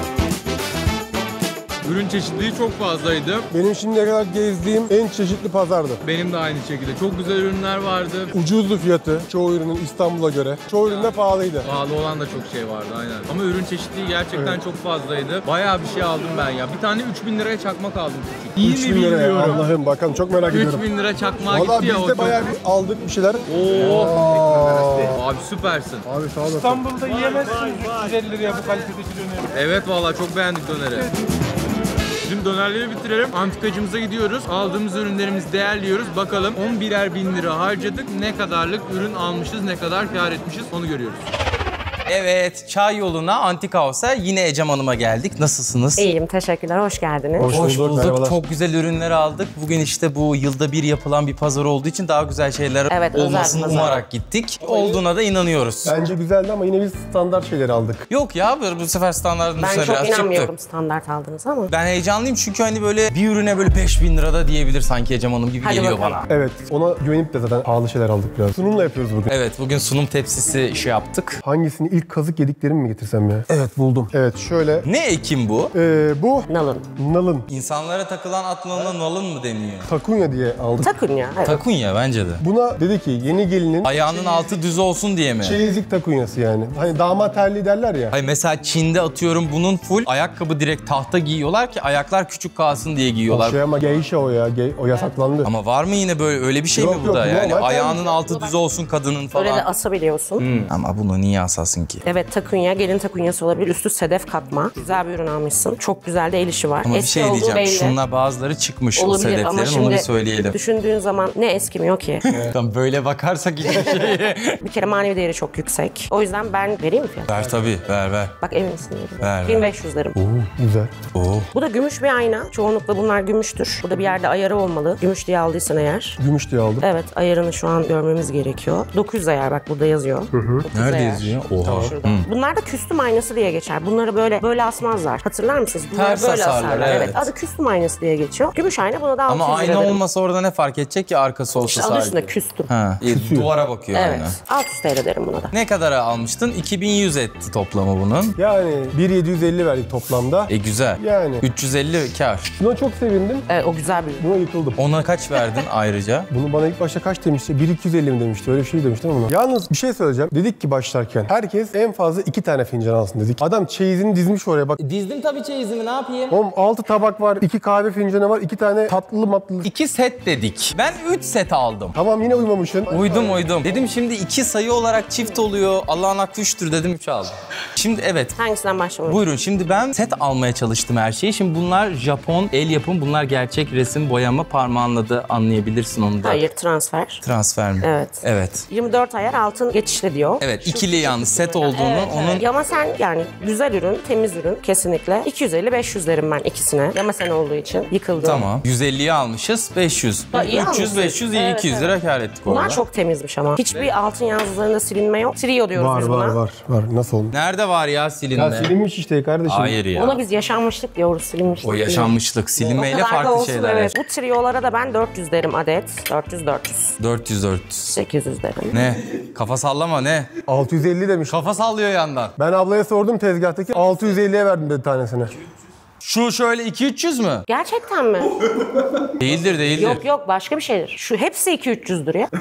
S1: Ürün çeşitliliği çok fazlaydı.
S2: Benim şimdiye kadar gezdiğim en çeşitli pazardı.
S1: Benim de aynı şekilde. Çok güzel ürünler vardı.
S2: Ucuzdu fiyatı çoğu ürünün İstanbul'a göre. Çoğu ürün de pahalıydı.
S1: Pahalı olan da çok şey vardı aynen. Ama ürün çeşitliliği gerçekten çok fazlaydı. Bayağı bir şey aldım ben ya. Bir tane 3000 liraya çakmak aldım küçük. İyi
S2: 3000
S1: mi
S2: liraya.
S1: bilmiyorum.
S2: Allah'ım bakalım, çok merak ediyorum.
S1: 3000 lira çakmağa
S2: Valla
S1: gitti ya.
S2: biz de bayağı bir aldık bir şeyler.
S1: Oo. Abi süpersin.
S2: Abi sağ olasın.
S8: İstanbul'da yiyemezsiniz 350 liraya bu kalitedeki döneri.
S1: Evet vallahi çok beğendik döneri. Şimdi dönerleri bitirelim. Antikacımıza gidiyoruz. Aldığımız ürünlerimizi değerliyoruz. Bakalım 11'er bin lira harcadık. Ne kadarlık ürün almışız, ne kadar kâr etmişiz onu görüyoruz. Evet, çay yoluna Antika House'a yine Ecem Hanım'a geldik. Nasılsınız?
S9: İyiyim, teşekkürler. Hoş geldiniz.
S2: Hoş bulduk, merhabalar.
S1: Çok güzel ürünler aldık. Bugün işte bu yılda bir yapılan bir pazar olduğu için daha güzel şeyler
S9: Evet, özel
S1: olmasını
S9: pazar.
S1: umarak gittik. Olduğuna da inanıyoruz.
S2: Bence güzeldi ama yine biz standart şeyleri aldık.
S1: Yok ya bu sefer standartın
S9: Ben
S1: üstüne
S9: çok
S1: biraz
S9: inanmıyorum
S1: çıktık.
S9: standart aldınız ama.
S1: Ben heyecanlıyım çünkü hani böyle bir ürüne böyle 5000 lirada diyebilir sanki Ecem Hanım gibi
S9: Hadi
S1: geliyor
S9: bakalım.
S1: bana.
S2: Evet, ona güvenip de zaten pahalı şeyler aldık biraz. Sunumla yapıyoruz bugün.
S1: Evet bugün sunum tepsisi işi yaptık.
S2: Hangisini, ilk kazık yediklerimi mi getirsem ya? Evet, buldum. Evet, şöyle.
S1: Ne ekim bu?
S2: Bu
S9: Nalın.
S2: nalın.
S1: İnsanlara takılan atlana nalın mı deniyor?
S2: Takunya diye aldık.
S9: Takunya. Evet.
S1: Takunya bence de.
S2: Buna dedi ki yeni gelinin
S1: Ayağının altı düz olsun diye mi?
S2: çeyizlik takunyası yani. Hani damat terliği derler ya.
S1: Hayır mesela Çin'de atıyorum bunun full ayakkabı direkt tahta giyiyorlar ki ayaklar küçük kalsın diye giyiyorlar.
S2: O şey ama geisha o ya. O yasaklandı.
S1: Ama var mı yine böyle öyle bir şey
S2: Yok,
S1: mi bu
S2: yok,
S1: da
S2: bu
S1: yani
S2: normal
S1: ayağının
S2: terlik.
S1: altı düz olsun kadının falan.
S9: Öyle de asabiliyorsun.
S1: Ama bunu niye asasın sanki.
S9: Evet, takunya, gelin takunyası olabilir. Üstü sedef katma. Güzel bir ürün almışsın. Çok güzel de el işi var.
S1: Ama bir
S9: Eski
S1: şey
S9: olduğu
S1: diyeceğim.
S9: belli.
S1: Şunla bazıları çıkmış o
S9: Olabilir ama
S1: sedeflerin, onu bir
S9: şimdi
S1: söyleyelim.
S9: düşündüğün zaman ne eskimiyor ki?
S1: Tam böyle bakarsak hiçbir şey.
S9: Bir kere manevi değeri çok yüksek. O yüzden ben vereyim mi fiyat?
S1: Ver tabii, ver.
S9: Bak eminsin.
S1: Ver.
S9: 1500 derim.
S2: Güzel.
S9: Bu da gümüş bir ayna. Çoğunlukla bunlar gümüştür. Burada bir yerde ayarı olmalı. Gümüş diye aldıysan eğer.
S2: Gümüş diye aldım.
S9: Evet, ayarını şu an görmemiz gerekiyor. 900 ayar, bak burada yazıyor. 900
S1: Nerede
S9: ayar.
S1: yazıyor? Oha.
S9: Şurada. Bunlar da küstüm aynası diye geçer. Bunları böyle asmazlar. Hatırlar mısınız? Bunları
S1: Ters
S9: böyle
S1: asarlar,
S9: asarlar.
S1: evet.
S9: Adı küstüm aynası diye geçiyor. Gümüş ayna, buna da 600
S1: Ama
S9: lira
S1: ayna
S9: derim.
S1: olmasa orada ne fark edecek ki arkası olsa
S9: İşte adı
S1: sadece?
S9: üstünde küstüm.
S1: Ha, duvara bakıyor
S9: Evet.
S1: ayna.
S9: 600 TL derim buna da.
S1: Ne kadara almıştın? 2100 etti toplamı bunun.
S2: Yani 1.750 verdik toplamda.
S1: Güzel.
S2: Yani.
S1: 350 kar.
S2: Buna çok sevindim.
S9: Evet, o güzel bir ürün.
S2: Buna yıkıldım.
S1: Ona kaç verdin ayrıca?
S2: Bunu bana ilk başta kaç demişti? 1.250 mi demişti? Öyle bir şey demişti ama buna. Yalnız bir şey söyleyeceğim. Dedik ki başlarken herkes en fazla 2 tane fincan alsın dedik. Adam çeyizini dizmiş oraya bak.
S1: Dizdim tabii çeyizimi, ne yapayım?
S2: Oğlum 6 tabak var, 2 kahve fincanı var, 2 tane tatlılı matlılı.
S1: 2 set dedik. Ben 3 set aldım.
S2: Tamam yine uymamışsın.
S1: Uydum. Dedim şimdi 2 sayı olarak çift oluyor. Allah'ın hakkı 3'tür dedim, 3 aldım. Şimdi evet.
S9: Hangisinden başlamalıyım?
S1: Buyurun, şimdi ben set almaya çalıştım her şeyi. Şimdi bunlar Japon el yapım, bunlar gerçek resim boyama, parmağınla da anlayabilirsin onu da.
S9: Hayır, transfer.
S1: Transfer mi?
S9: Evet.
S1: Evet.
S9: 24 ayar altın geçişli diyor.
S1: Evet, ikili yalnız set olduğunu onun...
S9: Ama sen yani güzel ürün, temiz ürün kesinlikle. 250-500 derim ben ikisine. Yama sen olduğu için yıkıldı.
S1: Tamam. 150'yi almışız, 500.
S9: Ha, iyi
S1: 300,
S9: almışsın.
S1: 500, iyi
S9: Evet,
S1: 200 lira kar ettik orada.
S9: Bunlar çok temizmiş ama. Hiçbir altın yaldızlarında silinme yok. Trio diyoruz biz buna.
S2: Var. Nasıl olmuş?
S1: Nerede var ya silinme?
S2: Ya silinmiş işte kardeşim.
S1: Hayır ya.
S9: Ona biz yaşanmışlık diyoruz, silinmişlik.
S1: O
S9: değil.
S1: yaşanmışlık,
S9: O
S1: silinmeyle
S9: kadar da
S1: farklı
S9: olsun,
S1: şeyler.
S9: evet. Bu triolara da ben 400 derim adet. 400.
S1: 400.
S9: 800 derim.
S1: Ne? Kafa sallama ne?
S2: 650 demiş.
S1: Kafa sallıyor yandan.
S2: Ben ablaya sordum tezgahtaki 650'ye verdim dedi tanesine.
S1: Şu şöyle 2-300 mü?
S9: Gerçekten mi?
S1: Değildir.
S9: Yok başka bir şeydir. Şu hepsi 2-300'dür ya.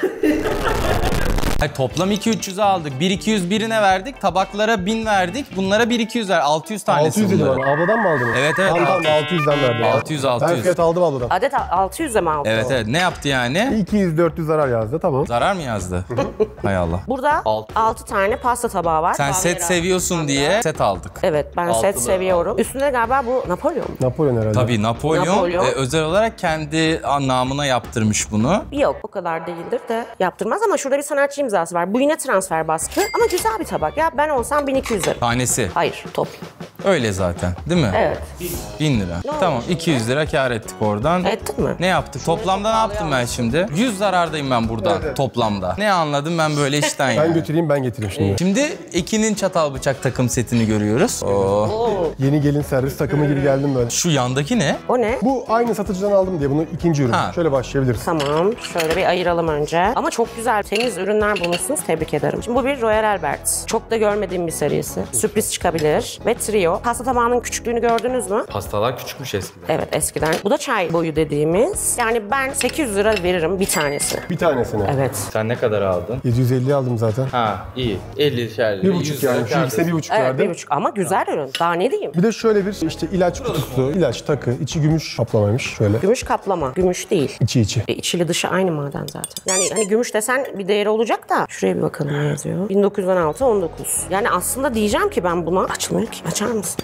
S1: Hayır, toplam 2-300'e aldık. 1-200 birine verdik. Tabaklara 1000 verdik. Bunlara 1-200 ver. 600 tanesi
S2: 600 dedi
S1: bunların.
S2: bana. Abladan mı aldın?
S1: Evet.
S2: Tamam 600'den verdim.
S1: 600.
S2: Ben fiyat aldım abladan.
S9: Adet 600'e mi aldın?
S1: Evet. Ne yaptı yani?
S2: 200-400 zarar yazdı tamam.
S1: Zarar mı yazdı? Hay Allah.
S9: Burada 6 tane pasta tabağı var.
S1: Sen set seviyorsun diye set aldık.
S9: Evet, ben set seviyorum. Üstünde galiba bu Napolyon mu?
S2: Napolyon herhalde.
S1: Tabii Napolyon,
S9: Napolyon.
S1: Özel olarak kendi namına yaptırmış bunu.
S9: Yok, o kadar değildir de yaptırmaz ama şurada bir sanatçı imzası var. Bu yine transfer baskı ama güzel bir tabak. Ya ben olsam 1200 lira.
S1: Tanesi.
S9: Hayır, top.
S1: Öyle zaten değil mi?
S9: Evet.
S1: 1000 lira. Tamam 200 lira kar ettik oradan.
S9: Ettin mi?
S1: Ne yaptık? Toplamda ne yaptım ben şimdi? 100 zarardayım ben buradan toplamda. Ne anladım ben böyle işten
S2: Ben
S1: yani.
S2: götüreyim ben getireyim şimdi.
S1: Şimdi Ekin'in çatal bıçak takım setini görüyoruz.
S2: Yeni gelin servis takımı gibi geldim böyle.
S1: Şu yandaki ne?
S9: O ne?
S2: Bu aynı satıcıdan aldım diye bunu ikinci ürün.
S1: Ha.
S2: Şöyle başlayabiliriz.
S9: Tamam. Şöyle bir ayıralım önce. Ama çok güzel, temiz ürünler bulmuşsunuz. Tebrik ederim. Şimdi bu bir Royal Albert. Çok da görmediğim bir serisi. Sürpriz çıkabilir. Ve trio. Pasta tabağının küçüklüğünü gördünüz mü?
S1: Pastalar küçükmüş eskiden.
S9: Evet, eskiden. Bu da çay boyu dediğimiz. Yani ben 800 lira veririm bir tanesi.
S2: Bir tanesine.
S9: Evet.
S1: Sen ne kadar aldın?
S2: 750 aldım zaten.
S1: Ha iyi. 50 şerli.
S2: 1,5 yani. Şu ikisine 1,5
S9: Evet,
S2: verdim.
S9: 1,5 ama güzel ürün. Daha ne diyeyim?
S2: Bir de şöyle bir işte ilaç kutusu, ilaç takı, içi gümüş kaplamaymış şöyle.
S9: Gümüş kaplama. Gümüş değil.
S2: İçi.
S9: İçili dışı aynı maden zaten. Yani hani gümüş desen bir değeri olacak da. Şuraya bir bakalım ne yazıyor. 1916-19. Yani aslında diyeceğim ki ben buna... Açılmıyor ki. Açar mısın?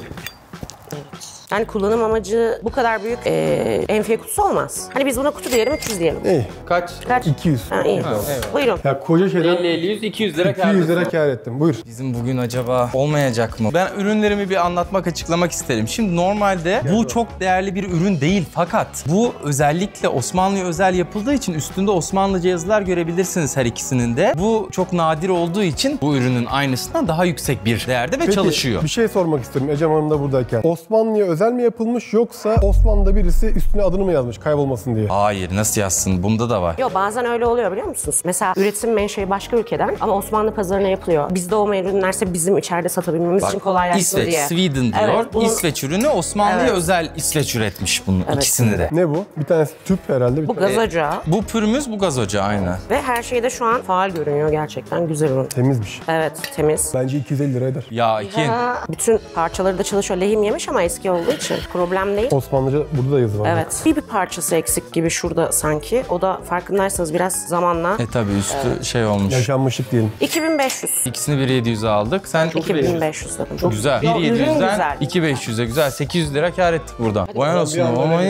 S9: Yani kullanım amacı bu kadar büyük enfiye kutusu olmaz. Hani biz buna kutu diyelim, 300 diyelim.
S2: İyi.
S1: Kaç?
S9: Kaç?
S2: 200.
S9: Ha, iyi. Buyurun.
S2: Ya koca şeyden
S1: 50-100 200 lira kar
S2: 200 lira kar ettim. Buyur.
S1: Bizim bugün acaba olmayacak mı? Ben ürünlerimi bir anlatmak, açıklamak isterim. Şimdi normalde bu çok değerli bir ürün değil fakat bu özellikle Osmanlı'ya özel yapıldığı için üstünde Osmanlıca yazılar görebilirsiniz her ikisinin de. Bu çok nadir olduğu için bu ürünün aynısından daha yüksek bir değerde ve
S2: Peki,
S1: çalışıyor.
S2: bir şey sormak isterim Ecem Hanım da buradayken. Osmanlı'ya özel mi yapılmış yoksa Osmanlı'da birisi üstüne adını mı yazmış kaybolmasın diye?
S1: Hayır, nasıl yazsın? Bunda da var.
S9: Yok, bazen öyle oluyor biliyor musunuz? Mesela üretim menşei başka ülkeden ama Osmanlı pazarına yapılıyor. Bizde olmayan ürünlerse bizim içeride satabilmemiz için kolaylaşsın
S1: İsveç,
S9: diye.
S1: Sweden diyor.
S9: Evet, bunun-
S1: İsveç ürünü Osmanlı'ya
S9: Evet.
S1: özel İsveç üretmiş bunu ikisini de.
S2: Ne bu? Bir tanesi tüp herhalde.
S9: Bu gaz ocağı
S1: Bu pürümüz, bu gaz ocağı aynı.
S9: ve her şeyde şu an faal görünüyor gerçekten. Güzel ürün.
S2: Temizmiş.
S9: Evet, temiz.
S2: Bence 250 lira eder.
S1: Ya Ekin.
S9: Bütün parçaları da çalışıyor. Lehim yemiş ama eski olduğu olduğu için problem değil.
S2: Osmanlıca burada da yazı var.
S9: Evet. Bir parçası eksik gibi şurada sanki. O da farkındaysanız biraz zamanla.
S1: Tabii üstü şey olmuş.
S2: Yaşanmışlık diyelim.
S9: 2500.
S1: İkisini 1.700'e aldık. Sen
S9: 2500 dedim.
S1: çok güzel.
S9: Ürün
S1: 1.700'den
S9: güzel.
S1: 2.500'e güzel. 800 lira kar ettik buradan. Vay olsun.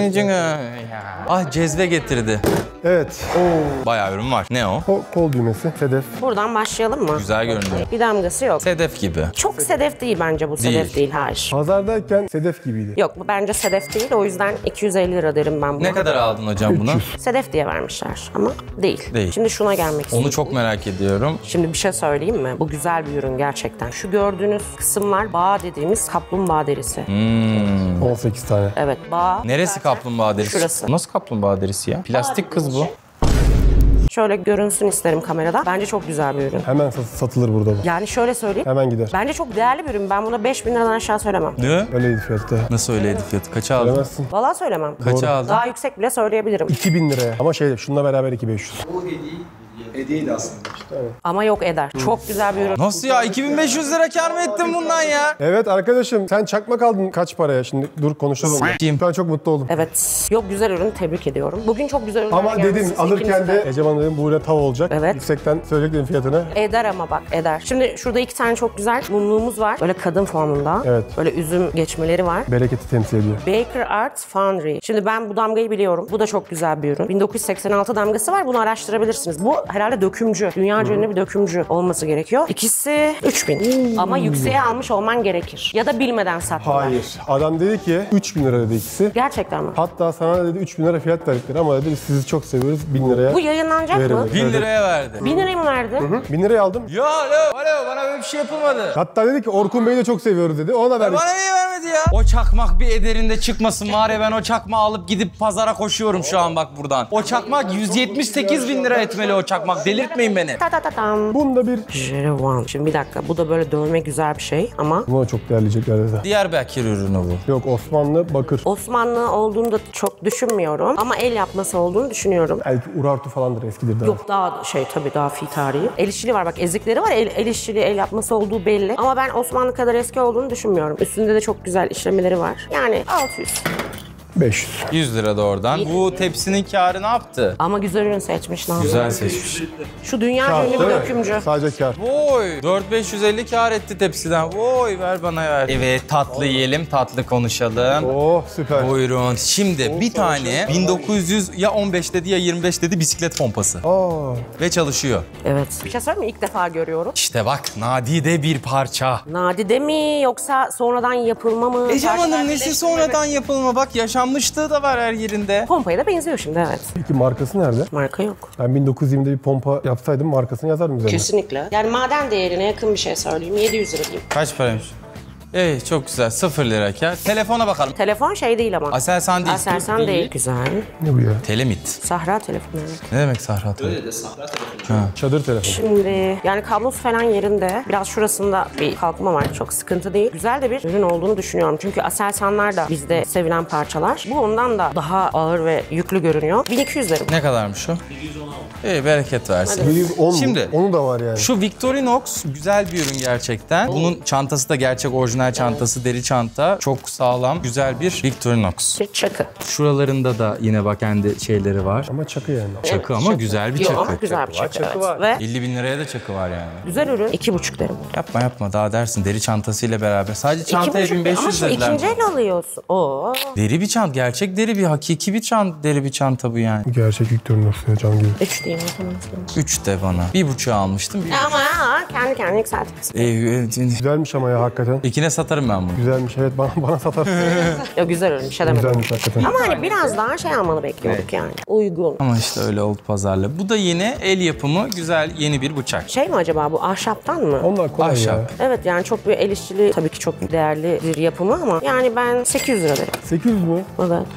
S1: Ah cezve getirdi.
S2: Evet.
S1: Bayağı ürün var. Ne o?
S2: Kol düğmesi, sedef.
S9: Buradan başlayalım mı?
S1: Güzel görünüyor.
S9: Bir damgası yok.
S1: Sedef gibi.
S9: Çok sedef değil bence bu. Sedef değil, hayır.
S2: Pazardayken sedef gibiydi.
S9: Yok bu bence sedef değil. O yüzden 250 lira derim ben buna.
S1: Ne kadar aldın hocam bunu?
S9: Sedef diye vermişler ama değil.
S1: Değil.
S9: Şimdi şuna gelmek istiyorum.
S1: Onu çok merak ediyorum.
S9: Şimdi bir şey söyleyeyim mi? Bu güzel bir ürün gerçekten. Şu gördüğünüz kısımlar bağ dediğimiz kaplumbağa derisi.
S2: 18 tane.
S9: Evet bağ.
S1: Neresi kaplumbağa derisi?
S9: Şurası.
S1: Nasıl kaplumbağa derisi ya? Plastik kız bu.
S9: Şöyle görünsün isterim kamerada. Bence çok güzel bir ürün.
S2: Hemen satılır burada bu.
S9: Yani şöyle söyleyeyim.
S2: Hemen gider.
S9: Bence çok değerli bir ürün. Ben buna 5000 liradan aşağı söylemem.
S1: Ne?
S2: Öyleydi fiyatı.
S1: Nasıl öyleydi fiyatı? Kaça aldın?
S2: Bilemezsin.
S9: Vallahi söylemem.
S1: Kaça aldın?
S9: Daha yüksek bile söyleyebilirim.
S2: 2000 liraya. Ama şununla beraber 2500.
S5: Hediyeydi aslında.
S9: Ama yok eder. Çok güzel bir ürün.
S1: Nasıl ya? 2500 lira kar mı ettin bundan ya?
S2: Evet arkadaşım sen çakmak aldın kaç paraya? Şimdi dur konuşalım. Ben çok mutlu oldum.
S9: Evet. Yok güzel ürün. Tebrik ediyorum. Bugün çok güzel ürünler
S2: Ama
S9: gelmiş.
S2: dedin
S9: Siz
S2: alırken
S9: ikiniz
S2: de Eceman dedim bu tav olacak.
S9: Evet.
S2: Yüksekten söyleyecektim fiyatını.
S9: Eder ama bak eder. Şimdi şurada 2 tane çok güzel mumluğumuz var. Böyle kadın formunda.
S2: Evet.
S9: Böyle üzüm geçmeleri var.
S2: Bereketi temsil ediyor.
S9: Baker Art Foundry. Şimdi ben bu damgayı biliyorum. Bu da çok güzel bir ürün. 1986 damgası var. Bunu araştırabilirsiniz. Bu herhalde dökümcü. Dünyaca ünlü bir dökümcü olması gerekiyor. İkisi 3000. Ama yükseğe almış olman gerekir. Ya da bilmeden sattılar.
S2: Hayır. Adam dedi ki 3000 lira dedi ikisi.
S9: Gerçekten mi?
S2: Hatta sana dedi 3000 lira fiyat verdikleri ama dedi biz sizi çok seviyoruz 1000 liraya.
S9: Bu yayınlanacak mı?
S2: Verelim.
S1: 1000 liraya verdi.
S9: 1000 lirayı mı verdi?
S2: 1000 liraya aldım.
S1: Ya alo bana böyle bir şey yapılmadı.
S2: Hatta dedi ki Orkun Bey'i de çok seviyoruz dedi. Ona verdik.
S1: Bana niye vermedi ya? O çakmak bir ederinde çıkmasın var ya ben o çakmağı alıp gidip pazara koşuyorum şu an bak buradan. O çakmak 178 bin lira etmeli o çakmak. Delirtmeyin beni.
S9: Ta ta ta tam.
S2: Bunda bir...
S9: Jerevan. Şimdi bir dakika. Bu da böyle dövme güzel bir şey ama
S2: Buna çok değerleyecekler dedi.
S1: Diyarbakır ürünü bu.
S2: Yok Osmanlı bakır.
S9: Osmanlı olduğunu da çok düşünmüyorum. Ama el yapması olduğunu düşünüyorum.
S2: Belki Urartu falandır eskidir daha.
S9: Yok daha tabii daha fi tarihi. El işçiliği var bak ezikleri var. El işçiliği el yapması olduğu belli. Ama ben Osmanlı kadar eski olduğunu düşünmüyorum. Üstünde de çok güzel işlemeleri var. Yani 600.
S2: 500.
S1: 100 lira da oradan. Bu tepsinin kârı ne yaptı?
S9: Ama güzel ürün seçmiş lan.
S1: Güzel seçmiş.
S9: Şu dünya ünlü bir
S2: Değil mi?
S9: dökümcü.
S2: Sadece kar.
S1: Oy 4550 kâr etti tepsiden. Oy ver bana ver. Evet tatlı yiyelim, tatlı konuşalım.
S2: Oh süper.
S1: Buyurun. Şimdi bir tane 1900 ya 15 dedi ya 25 dedi bisiklet pompası.
S2: Aa,
S1: Ve çalışıyor.
S9: Evet. Bir şey söyleyeyim mi? İlk defa görüyorum.
S1: İşte bak nadide bir parça.
S9: Nadide mi yoksa sonradan yapılma mı?
S1: Ecem Hanım nesi
S9: Karşılaştırma
S1: sonradan yapılma bak yaşanmışlığı da var her yerinde.
S9: Pompaya da benziyor şimdi evet.
S2: peki markası nerede?
S9: Marka yok.
S2: Ben 1920'de bir pompa yapsaydım markasını yazardım üzerine.
S9: Kesinlikle. Yani maden değerine yakın bir şey söyleyeyim. 700 lira diyeyim.
S1: Kaç paraymış? Çok güzel 0 lira kâr. Telefona bakalım.
S9: Telefon şey değil ama.
S1: Aselsan değil.
S9: Aselsan değil. Güzel.
S2: Ne bu ya?
S1: Telemit.
S9: Sahra telefonu. Evet.
S1: Ne demek Sahra telefon?
S2: Çadır telefonu.
S9: Şimdi yani kablosu falan yerinde. Biraz şurasında bir kalkma var. Çok sıkıntı değil. Güzel de bir ürün olduğunu düşünüyorum. Çünkü Aselsanlar da bizde sevilen parçalar. Bu ondan da daha ağır ve yüklü görünüyor. 1200 derim.
S1: Ne kadarmış o? Bereket versin.
S2: 710
S1: Şimdi-
S2: mu? Onu da var yani.
S1: Şu Victorinox güzel bir ürün gerçekten. Bunun çantası da gerçek orijinal çantası, deri çanta. Çok sağlam, güzel bir Victorinox.
S9: Bir çakı.
S1: Şuralarında da yine bak kendi şeyleri var.
S2: Ama çakı yani.
S1: Çakı ama güzel bir
S9: Yok
S1: çakı.
S9: ama güzel bir çakı. Evet. Ve
S1: 50 bin liraya da çakı var yani.
S9: güzel ürün. 2,5 derim.
S1: Yapma daha dersin deri çantasıyla beraber. Sadece çantaya
S9: 2,5 ama
S1: 1500
S9: şu
S1: dediler.
S9: ikinci el alıyorsun. Oo.
S1: Deri bir çanta, gerçek deri bir hakiki bir deri bir çanta bu yani.
S2: Gerçek Victorinox ya can gibi.
S9: 3 diyeyim o zaman.
S1: 3 de bana. 1,5 almıştım.
S9: Ama kendi kendine yükseltirsin.
S2: Güzelmiş ama ya hakikaten.
S1: İkine satarım ben bunu.
S2: Güzelmiş evet bana satar.
S9: Ya güzel ürün bir şey demedim.
S2: Güzelmiş hakikaten.
S9: Ama hani biraz daha şey almanı bekliyorduk yani. Uygun.
S1: Ama işte öyle oldu pazarla. Bu da yine el yapımı güzel yeni bir bıçak.
S9: Şey mi acaba bu ahşaptan mı?
S2: Onlar kolay ya.
S1: Ahşap.
S9: Evet yani çok bir el işçiliği tabii ki çok değerli bir yapımı ama yani ben 800 lira derim.
S2: 800 mü?
S9: Evet.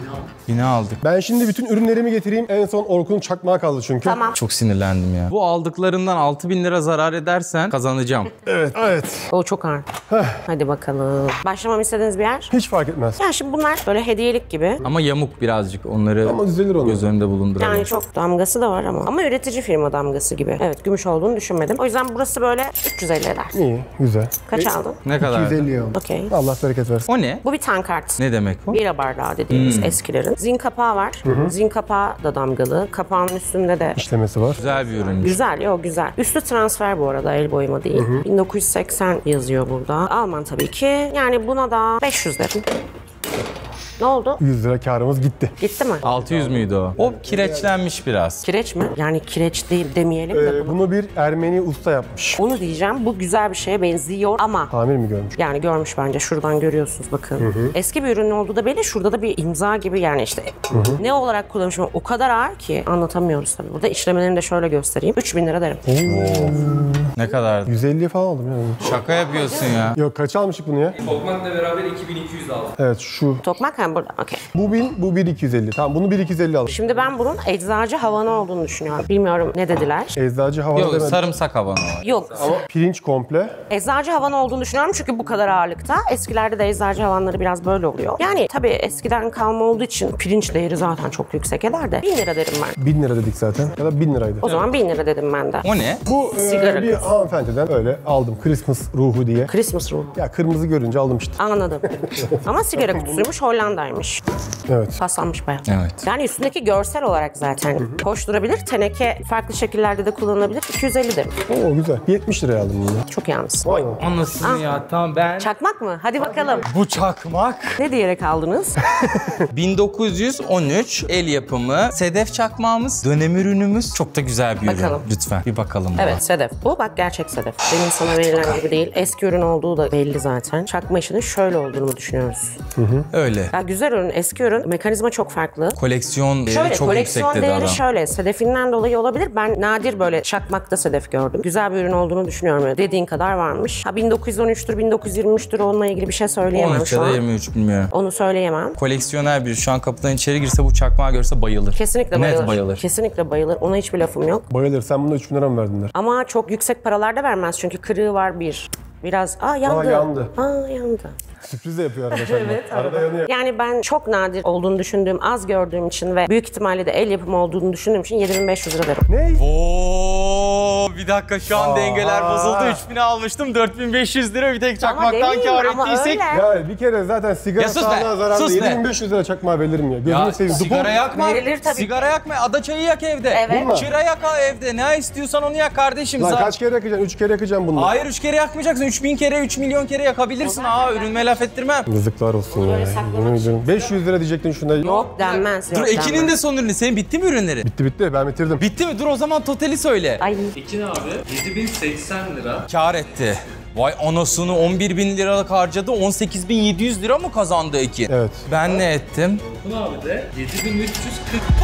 S1: Yine aldık.
S2: Ben şimdi bütün ürünlerimi getireyim. En son Orkun'un çakmağı kaldı çünkü.
S9: Tamam.
S1: Çok sinirlendim ya. Bu aldıklarından 6.000 lira zarar edersen kazanacağım.
S2: Evet. Evet.
S9: O çok ağır. Hadi bakalım. Başlamamı istediğiniz bir yer?
S2: Hiç fark etmez.
S9: Yani şimdi bunlar böyle hediyelik gibi.
S1: Ama yamuk birazcık. Onları
S2: Ama düzelir onlar.
S1: göz önünde bulunduralım.
S9: Yani çok damgası da var ama. Ama üretici firma damgası gibi. Evet, gümüş olduğunu düşünmedim. O yüzden burası böyle 350 eder.
S2: İyi, güzel.
S9: Kaç aldın?
S1: Ne kadar?
S2: 250 aldım.
S9: Okey.
S2: Allah bereket versin.
S1: O ne?
S9: Bu bir tankart.
S1: Ne demek o?
S9: Bira bardağı dediğimiz eskilerin. Zin kapağı var. Zin kapağı da damgalı. Kapağın üstünde de
S2: İşlemesi var.
S1: Güzel bir ürün.
S9: güzel. Yok güzel. Üstü transfer bu arada, el boyama değil. 1980 yazıyor burada. Alman tabii ki. Yani buna da 500 dedim. Ne oldu?
S2: 100 lira karımız gitti.
S9: Gitti mi?
S1: 600 müydü o? O kireçlenmiş biraz.
S9: Kireç mi? Yani kireç değil demeyelim de bunu.
S2: Bunu bir Ermeni usta yapmış.
S9: Onu diyeceğim. Bu güzel bir şeye benziyor ama
S2: Tamir mi görmüş?
S9: yani görmüş bence. Şuradan görüyorsunuz bakın. Eski bir ürün olduğu da belli. Şurada da bir imza gibi yani işte ne olarak kullanmışım. O kadar ağır ki anlatamıyoruz tabii. Burada işlemelerini de şöyle göstereyim. 3000 lira derim.
S1: Ne kadardı?
S2: 150'ye falan aldım yani.
S1: Şaka yapıyorsun ya.
S2: Yok kaç almıştık bunu ya?
S8: Tokmakla beraber 2200 aldım.
S2: Evet şu.
S9: Tokmak hem burada. Okey.
S2: Bu 1000, bu 1250. Tamam bunu 1250 aldım.
S9: Şimdi ben bunun eczacı havanı olduğunu düşünüyorum. Bilmiyorum ne dediler.
S2: Eczacı hava
S1: Yok
S2: demedim.
S1: sarımsak havanı var.
S9: Yok.
S2: Pirinç komple.
S9: Eczacı havanı olduğunu düşünüyorum çünkü bu kadar ağırlıkta. Eskilerde de eczacı havanları biraz böyle oluyor. Yani tabii eskiden kalma olduğu için pirinç değeri zaten çok yüksek eder de 1000 lira derim ben.
S2: 1000 lira dedik zaten. Ya da 1000 liraydı.
S9: O zaman 1000 lira dedim ben de.
S1: O ne?
S2: Bu
S9: Sigara
S2: bir
S9: kız.
S2: hanımefendiden öyle aldım. Christmas ruhu diye.
S9: Christmas ruhu.
S2: Ya kırmızı görünce aldım işte.
S9: Anladım. Ama sigara kutusuymuş, Hollanda'ymış.
S2: Evet.
S9: Paslanmış bayağı.
S1: Evet.
S9: Yani üstündeki görsel olarak zaten hoş durabilir. Teneke farklı şekillerde de kullanılabilir. 250 derim.
S2: Oo güzel. 70 liraya aldım bunu.
S9: Çok yalnız.
S2: Vay be.
S1: Anlasın ya tamam ben.
S9: Çakmak mı? Hadi bakalım.
S1: Bu çakmak.
S9: Ne diyerek aldınız?
S1: 1913 el yapımı sedef çakmağımız, dönem ürünümüz. Çok da güzel bir ürün.
S9: Bakalım.
S1: Lütfen bir bakalım. buna.
S9: Evet, sedef. Bu bak gerçek sedef. Demin sana verilen gibi değil. Eski ürün olduğu da belli zaten. Çakma işinin şöyle olduğunu düşünüyoruz.
S1: Öyle.
S9: Ya güzel ürün, eski ürün. Mekanizma çok farklı.
S1: Koleksiyon değeri
S9: Şöyle
S1: çok
S9: koleksiyon
S1: yüksek dedi
S9: değeri
S1: adam.
S9: şöyle. Sedefinden dolayı olabilir. Ben nadir böyle çakmakta sedef gördüm. Güzel bir ürün olduğunu düşünüyorum. Öyle dediğin kadar varmış. Ha 1913'tür, 1923'tür onunla ilgili bir şey söyleyemem
S1: 13
S9: şu
S1: ya da
S9: an.
S1: 23 bilmiyorum.
S9: Onu söyleyemem.
S1: Koleksiyoner biri şu an kapıdan içeri girse bu çakmağı görse bayılır.
S9: Kesinlikle bayılır.
S1: Net bayılır.
S9: Kesinlikle bayılır. Ona hiçbir lafım yok.
S2: Bayılır. Sen buna 3000 lira mı verdin der.
S9: Ama çok yüksek paralarda vermez çünkü kırığı var bir. Biraz yandı.
S2: yandı.
S9: Yandı.
S2: Sürpriz de yapıyor arada kendine. Arada yanıyor.
S9: Yani ben çok nadir olduğunu düşündüğüm, az gördüğüm için ve büyük ihtimalle de el yapımı olduğunu düşündüğüm için 7500 lira derim.
S2: Ne?
S1: Oo, bir dakika şu an dengeler bozuldu. 3000'e almıştım. 4500 lira bir tek çakmaktan
S9: demeyeyim,
S1: kâr
S9: ama
S1: ettiysek.
S9: öyle.
S2: Ya bir kere zaten sigara
S1: Ya sus be,
S2: sağlığına zararlı.
S1: sus be.
S2: 7500 lira çakmağı veririm ya. Gözünü
S1: Ya
S2: seveyim.
S1: sigara yakma.
S9: Verilir tabii.
S1: Sigara yakma. Ada çayı yak evde.
S9: Evet.
S1: Çıra yak evde. Ne istiyorsan onu yak kardeşim.
S2: Lan kaç kere yakacaksın? 3 kere yakacaksın bunu.
S1: Hayır 3 kere yakmayacaksın. 3000 kere, 3 milyon kere yakabilirsin. Ürünme laf ettirmem.
S2: Yazıklar olsun ya. Yemin ediyorum. 500 lira diyecektin şunda.
S9: Yok denmez.
S1: Dur
S9: yok
S1: Ekin'in
S9: denmez.
S1: de son ürünü. Senin bitti mi ürünleri?
S2: Bitti ben bitirdim.
S1: Bitti mi? Dur o zaman totali söyle.
S9: Ay
S8: Ekin abi 7080 lira.
S1: Kâr etti. Vay anasını 11.000 liralık harcadı. 18.700 lira mı kazandı Ekin?
S2: Evet.
S1: Ben ne ettim?
S8: Bunu abi de 7340.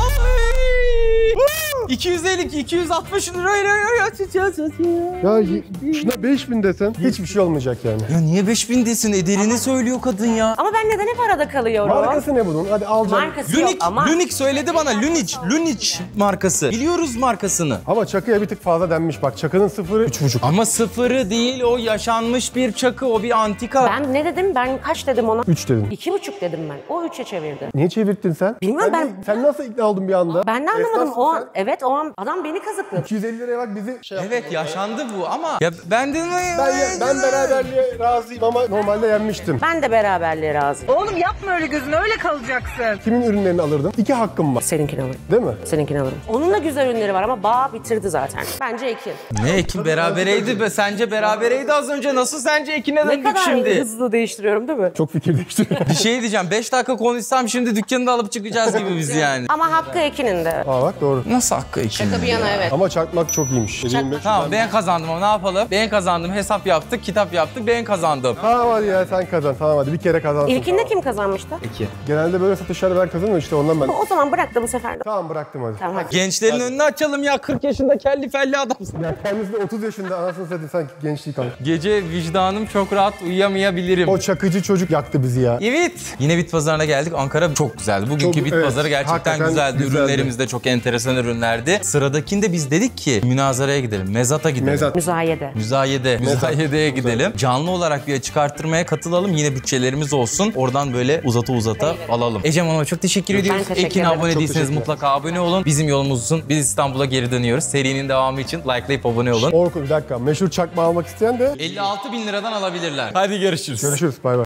S1: 252, 260 lira.
S2: Ya şuna 5000 desen hiçbir şey olmayacak yani.
S1: Ya niye 5000 desin? Ederini söylüyor kadın ya.
S9: ama ben neden hep arada kalıyorum?
S2: Markası ne bunun? Hadi alacaksın.
S9: Markası yok
S1: Lunik,
S9: ama.
S1: Lunik söyledi bana. Lunic markası. Biliyoruz markasını.
S2: Ama çakıya bir tık fazla denmiş bak. Çakının sıfırı 3,5.
S1: Ama sıfırı değil, o yaşanmış bir çakı, o bir antika.
S9: Ben ne dedim? Ben kaç dedim ona?
S2: 3 dedin.
S9: 2,5 dedim ben. O 3'e çevirdi.
S2: Niye çevirttin sen?
S9: Bilmiyorum,
S2: Sen nasıl ikna oldun bir anda?
S9: Ben de anlamadım.
S2: Esnafsın
S9: O
S2: sen.
S9: an, evet o an adam beni kazıkladı.
S2: 250 liraya bak bizi şey yaptı.
S1: Evet yaşandı bu ama ya ben de
S2: Ben beraberliğe razıyım ama normalde yenmiştim.
S9: Ben de beraberliğe razıyım.
S10: Oğlum yapma öyle gözün öyle kalacaksın.
S2: Kimin ürünlerini alırdın? 2 hakkım var.
S9: Seninkini alırım.
S2: Değil mi?
S9: Seninkini alırım. Onun da güzel ürünleri var ama bağ bitirdi zaten. Bence Ekin.
S1: Ne Ekin berabereydi be, sence berabereydi az önce, nasıl sence Ekin'e
S9: Ne
S1: döndük
S9: kadar
S1: şimdi?
S9: hızlı değiştiriyorum değil mi?
S2: Çok fikir değiştiriyor.
S1: Bir şey diyeceğim, 5 dakika konuşsam şimdi dükkanı da alıp çıkacağız gibi biz yani.
S9: Ama hakkı Ekin'in de.
S2: Aa bak doğru.
S1: Nasıl hakkı dakika 2
S9: Şaka bir yana evet.
S2: Ama çakmak çok iyiymiş.
S1: Tamam ben kazandım ama ne yapalım? Ben kazandım, hesap yaptık, kitap yaptık, ben kazandım.
S2: Tamam hadi ya sen kazan. Tamam hadi bir kere kazansın.
S9: İlkinde kim kazanmıştı?
S1: 2.
S2: Genelde böyle satışlarda ben kazanıyorum işte ondan ben.
S9: O zaman bırak da bu sefer de.
S2: Tamam bıraktım hadi.
S9: Tamam hadi.
S1: Gençlerin önünü açalım ya, 40 yaşında kelli felli adamsın.
S2: Ya kendisi de 30 yaşında anasını satayım sanki gençliği kanka.
S1: Gece vicdanım çok rahat uyuyamayabilirim.
S2: O çakıcı çocuk yaktı bizi ya.
S1: Evet. Yine bit pazarına geldik. Ankara çok güzeldi. Bugünkü
S2: Çok-
S1: bit
S2: evet,
S1: pazarı gerçekten
S2: hakikaten
S1: güzeldi.
S2: güzeldi.
S1: Ürünlerimiz de çok enteresan ürünlerdi. Sıradakinde biz dedik ki münazaraya gidelim. Mezata gidelim.
S2: Mezat.
S9: Müzayede.
S1: Müzayedeye gidelim. Canlı olarak bir açık arttırmaya katılalım. Yine bütçelerimiz olsun. Oradan böyle uzata alalım. Ecem Hanım'a çok teşekkür ediyoruz.
S9: teşekkür
S1: Ekin
S9: ederim.
S1: abone
S2: Çok
S1: değilseniz
S2: teşekkürler.
S1: mutlaka abone olun. Bizim yolumuzsun. Biz İstanbul'a geri dönüyoruz. Serinin devamı için likelayıp abone olun.
S2: Orkun bir dakika meşhur çakma almak isteyen de
S1: 56.000 liradan alabilirler. Hadi görüşürüz.
S2: görüşürüz bay bay.